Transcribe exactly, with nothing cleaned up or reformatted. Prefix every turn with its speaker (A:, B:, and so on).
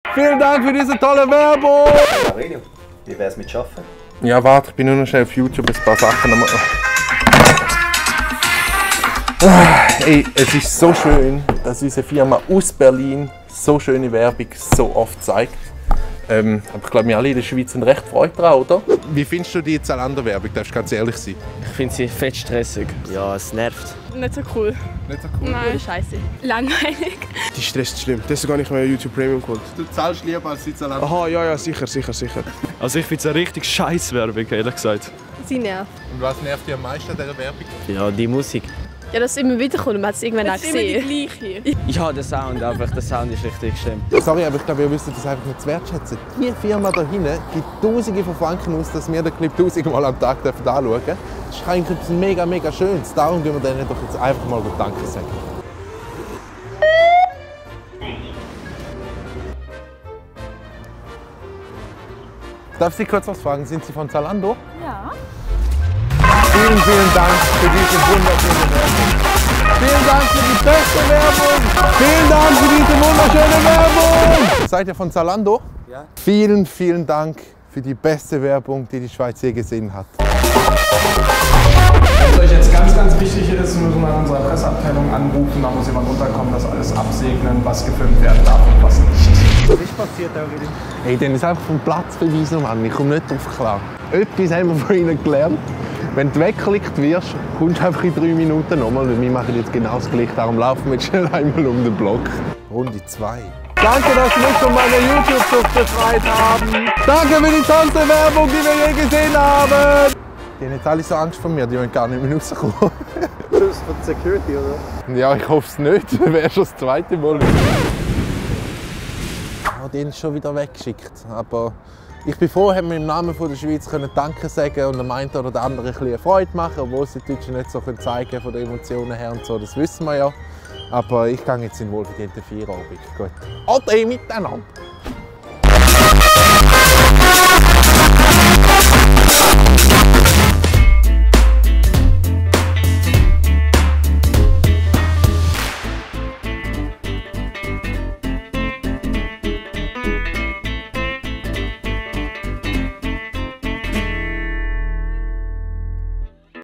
A: Vielen Dank für diese tolle Werbung!
B: Aurelio, wie wär's mit Schaffen?
A: Ja, warte, ich bin nur noch schnell auf YouTube ein paar Sachen am Ey, es ist so schön, dass unsere Firma aus Berlin so schöne Werbung so oft zeigt. Ähm, aber ich glaube, wir alle in der Schweiz sind recht Freude daran, oder? Wie findest du die Zalando-Werbung? Darfst du ganz ehrlich sein?
C: Ich finde sie fett stressig.
D: Ja, es nervt.
E: Nicht so cool.
A: Nicht so cool?
E: Nein, scheiße. Langweilig.
F: Die stresst schlimm. Das ist gar nicht mehr YouTube Premium geholt.
A: Du zahlst lieber als die Zalando.
F: Aha, ja, ja, sicher, sicher, sicher.
C: Also ich finde es eine richtig scheiß Werbung, ehrlich gesagt.
E: Sie nervt.
A: Und was nervt dich am meisten an dieser Werbung?
D: Ja, die Musik.
E: Ja, dass es immer wieder kommt, man hat es irgendwann auch gesehen.
C: Ich habe den Sound, einfach der Sound ist richtig schlimm.
A: Sorry, aber ich glaube, ihr wisst das einfach nicht zu wertschätzen. Die Firma da hinten gibt Tausende von Franken aus, dass wir den Clip tausendmal am Tag anschauen dürfen. Das ist eigentlich etwas mega, mega Schönes. Darum tun wir denen doch jetzt einfach mal Danke sagen. Darf ich Sie kurz was fragen? Sind Sie von Zalando?
E: Ja.
A: Vielen, vielen Dank für diese wunderschöne Werbung. Vielen Dank für die beste Werbung. Vielen Dank für diese wunderschöne Werbung. Seid ihr von Zalando?
B: Ja.
A: Vielen, vielen Dank für die beste Werbung, die die Schweiz je gesehen hat.
G: Was euch jetzt ganz, ganz wichtig ist, wir müssen an unserer Presseabteilung anrufen, da muss jemand runterkommen, das alles absegnen, was gefilmt werden darf und was nicht.
A: Was ist passiert, Aurelio? Hey, den ist einfach vom Platz verweisen, Mann. Ich komme nicht drauf klar. Etwas haben wir von ihnen gelernt. Wenn du weggeklickt wirst, kommst du einfach in drei Minuten nochmal. Wir machen jetzt genau das Gleiche, darum laufen wir jetzt schnell einmal um den Block. Runde zwei. Danke, dass Sie mich von meiner YouTube-Sucht befreit haben. Danke für die tollste Werbung, die wir je gesehen haben. Die haben jetzt alle so Angst vor mir, die wollen gar nicht mehr rauskommen.
B: Das ist von Security, oder?
A: Ja, ich hoffe es nicht. Das wäre schon das zweite Mal. Oh, den ist schon wieder weggeschickt. Aber ich bin froh, dass wir im Namen der Schweiz können Danke sagen und dem einen oder anderen ein bisschen Freude machen, obwohl sie die Deutschen nicht so zeigen können von den Emotionen her und so. Das wissen wir ja. Aber ich gehe jetzt in wohlverdienten Feierabend. Gut. Ade miteinander!